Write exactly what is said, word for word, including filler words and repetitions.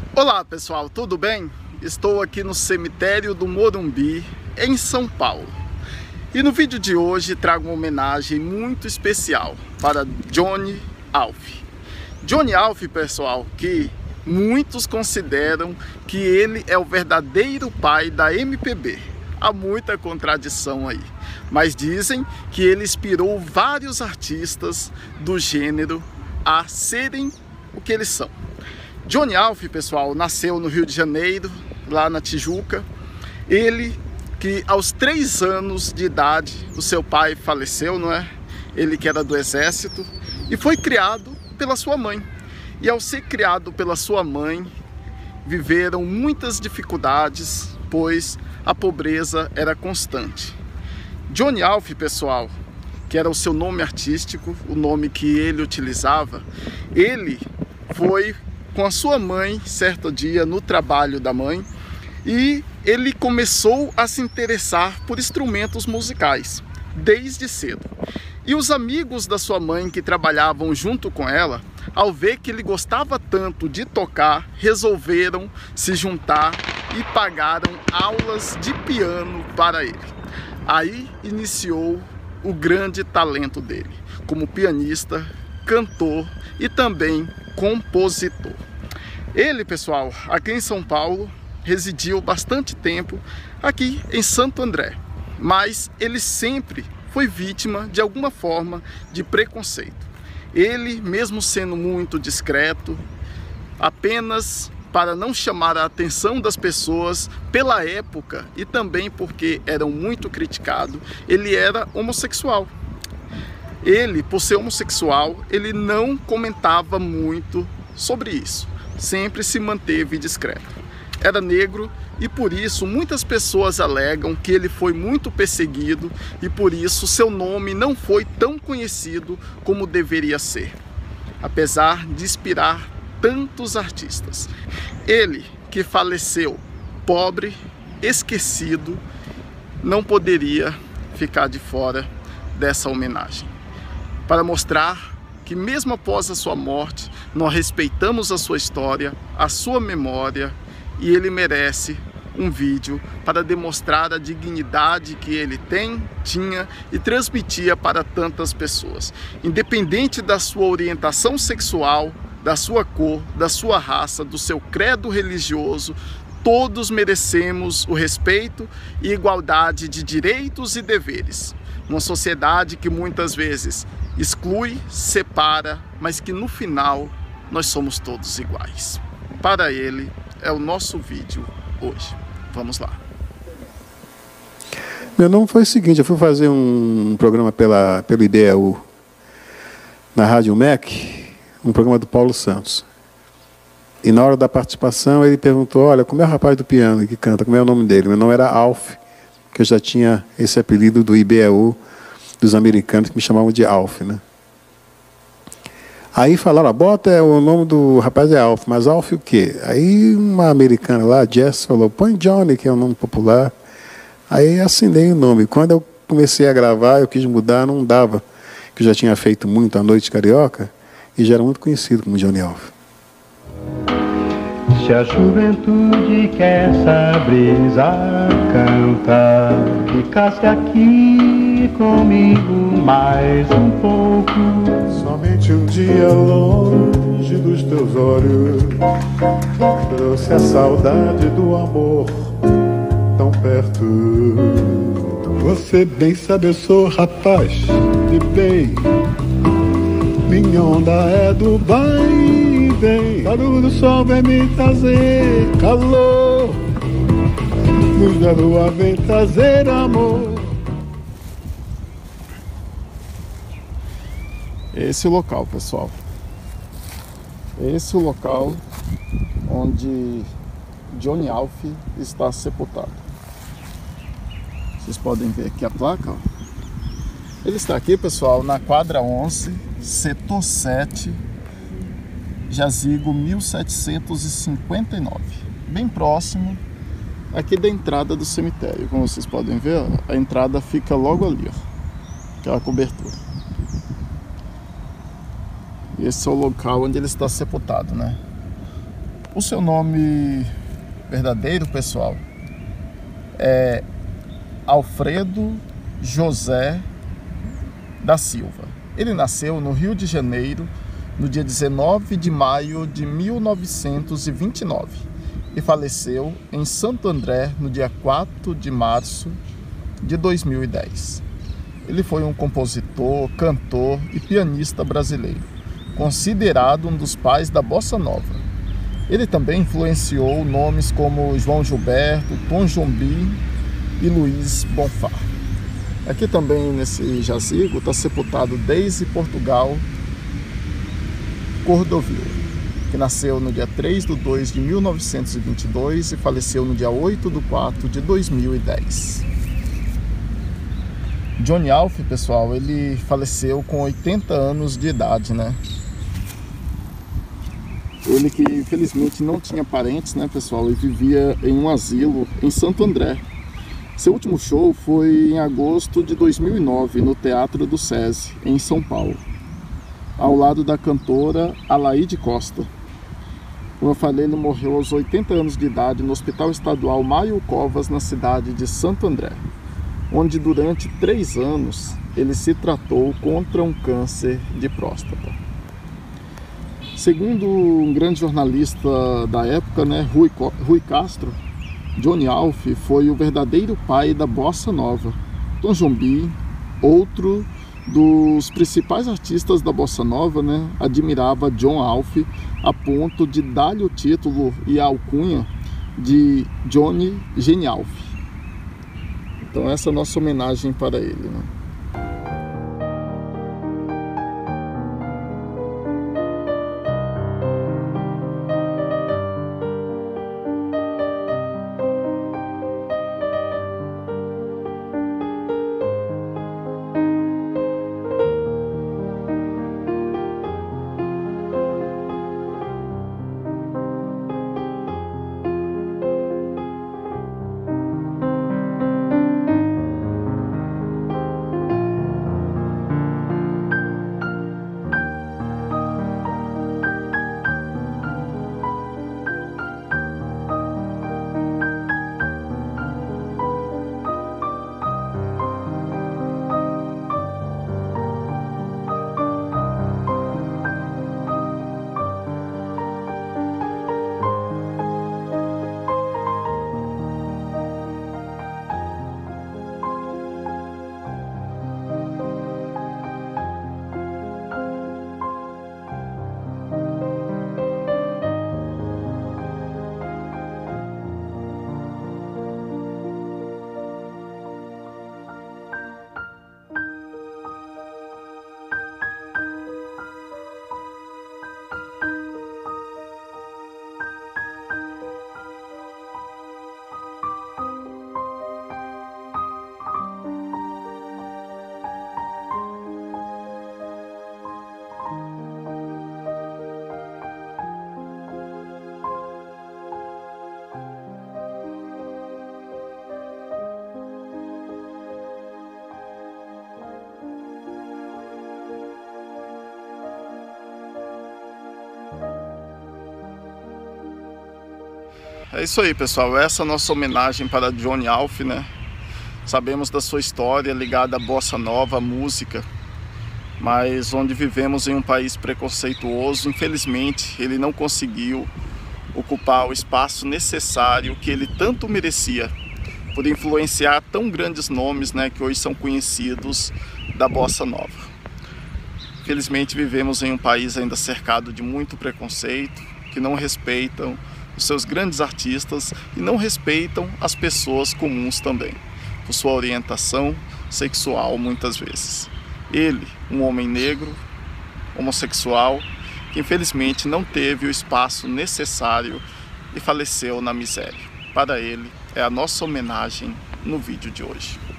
Olá pessoal, tudo bem? Estou aqui no cemitério do Morumbi, em São Paulo. E no vídeo de hoje trago uma homenagem muito especial para Johnny Alf. Johnny Alf, pessoal, que muitos consideram que ele é o verdadeiro pai da M P B. Há muita contradição aí, mas dizem que ele inspirou vários artistas do gênero a serem o que eles são. Johnny Alf, pessoal, nasceu no Rio de Janeiro, lá na Tijuca. Ele que aos três anos de idade o seu pai faleceu, não é? Ele que era do exército, e foi criado pela sua mãe. E ao ser criado pela sua mãe, viveram muitas dificuldades, pois a pobreza era constante. Johnny Alf, pessoal, que era o seu nome artístico, o nome que ele utilizava, ele foi com a sua mãe, certo dia, no trabalho da mãe, e ele começou a se interessar por instrumentos musicais, desde cedo. E os amigos da sua mãe que trabalhavam junto com ela, ao ver que ele gostava tanto de tocar, resolveram se juntar e pagaram aulas de piano para ele. Aí iniciou o grande talento dele, como pianista, cantor e também compositor. Ele, pessoal, aqui em São Paulo, residiu bastante tempo aqui em Santo André, mas ele sempre foi vítima de alguma forma de preconceito. Ele, mesmo sendo muito discreto, apenas para não chamar a atenção das pessoas pela época e também porque era muito criticado, ele era homossexual. Ele, por ser homossexual, ele não comentava muito sobre isso, sempre se manteve discreto. Era negro e por isso muitas pessoas alegam que ele foi muito perseguido e por isso seu nome não foi tão conhecido como deveria ser, apesar de inspirar tantos artistas. Ele, que faleceu pobre, esquecido, não poderia ficar de fora dessa homenagem, para mostrar que mesmo após a sua morte, nós respeitamos a sua história, a sua memória, e ele merece um vídeo para demonstrar a dignidade que ele tem, tinha e transmitia para tantas pessoas. Independente da sua orientação sexual, da sua cor, da sua raça, do seu credo religioso, todos merecemos o respeito e igualdade de direitos e deveres. Uma sociedade que muitas vezes exclui, separa, mas que no final nós somos todos iguais. Para ele é o nosso vídeo hoje. Vamos lá. Meu nome foi o seguinte, eu fui fazer um programa pela, pelo I B E U na Rádio M E C, um programa do Paulo Santos. E na hora da participação ele perguntou, olha, como é o rapaz do piano que canta, como é o nome dele? Meu nome era Alf, que eu já tinha esse apelido do I B E U, dos americanos, que me chamavam de Alf, né? Aí falaram, bota é, o nome do rapaz é Alf, mas Alf o quê? Aí uma americana lá, Jess, falou, põe Johnny, que é um nome popular. Aí assinei o nome. Quando eu comecei a gravar, eu quis mudar, não dava, que eu já tinha feito muito a Noite Carioca, e já era muito conhecido como Johnny Alf. Se a juventude quer essa brisa cantar, ficasse aqui comigo mais um pouco. Somente um dia longe dos teus olhos trouxe a saudade do amor tão perto. Você bem sabe, eu sou rapaz de bem, minha onda é do vai e vem. Barulho do sol vem me trazer calor, luz da lua vem trazer amor. Esse é o local, pessoal. Esse é o local onde Johnny Alf está sepultado. Vocês podem ver aqui a placa, ó. Ele está aqui, pessoal, na quadra onze, setor sete, jazigo mil setecentos e cinquenta e nove, bem próximo aqui da entrada do cemitério. Como vocês podem ver, ó, a entrada fica logo ali, ó, aquela cobertura. Esse é o local onde ele está sepultado, né? O seu nome verdadeiro, pessoal, é Alfredo José da Silva. Ele nasceu no Rio de Janeiro no dia dezenove de maio de mil novecentos e vinte e nove e faleceu em Santo André no dia quatro de março de dois mil e dez. Ele foi um compositor, cantor e pianista brasileiro, considerado um dos pais da bossa nova. Ele também influenciou nomes como João Gilberto, Tom Jobim e Luiz Bonfá. Aqui também nesse jazigo está sepultado Deise Portugal Cordovil, que nasceu no dia três de dois de mil novecentos e vinte e dois e faleceu no dia oito de quatro de dois mil e dez. Johnny Alf, pessoal, ele faleceu com oitenta anos de idade, né? Ele que infelizmente não tinha parentes, né, pessoal, e vivia em um asilo em Santo André. Seu último show foi em agosto de dois mil e nove no Teatro do SESI, em São Paulo, ao lado da cantora Alaide Costa. Como eu falei, ele morreu aos oitenta anos de idade no Hospital Estadual Mário Covas, na cidade de Santo André, onde durante três anos ele se tratou contra um câncer de próstata. Segundo um grande jornalista da época, né, Rui, Rui Castro, Johnny Alf foi o verdadeiro pai da bossa nova. Tom Jobim, outro dos principais artistas da bossa nova, né, admirava John Alf a ponto de dar-lhe o título e a alcunha de Johnny Genialf. Então essa é a nossa homenagem para ele, né? É isso aí, pessoal, essa é a nossa homenagem para Johnny Alf, né? Sabemos da sua história ligada à bossa nova, à música, mas onde vivemos em um país preconceituoso, infelizmente ele não conseguiu ocupar o espaço necessário que ele tanto merecia, por influenciar tão grandes nomes, né, que hoje são conhecidos da bossa nova. Infelizmente vivemos em um país ainda cercado de muito preconceito, que não respeitam os seus grandes artistas e não respeitam as pessoas comuns também, por sua orientação sexual muitas vezes. Ele, um homem negro, homossexual, que infelizmente não teve o espaço necessário e faleceu na miséria. Para ele é a nossa homenagem no vídeo de hoje.